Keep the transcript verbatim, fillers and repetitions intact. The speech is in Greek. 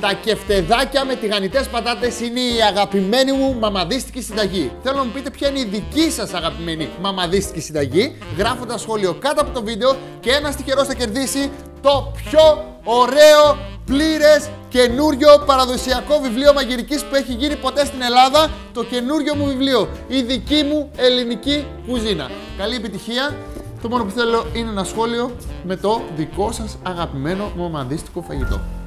Τα κεφτεδάκια με τηγανιτές πατάτες είναι η αγαπημένη μου μαμαδίστικη συνταγή. Θέλω να μου πείτε ποια είναι η δική σας αγαπημένη μαμαδίστικη συνταγή, γράφοντας σχόλιο κάτω από το βίντεο και ένας τυχερός θα κερδίσει το πιο ωραίο, πλήρες, καινούριο παραδοσιακό βιβλίο μαγειρικής που έχει γίνει ποτέ στην Ελλάδα. Το καινούριο μου βιβλίο, η δική μου ελληνική κουζίνα. Καλή επιτυχία. Το μόνο που θέλω είναι ένα σχόλιο με το δικό σας αγαπημένο μαμαδίστικο φαγητό.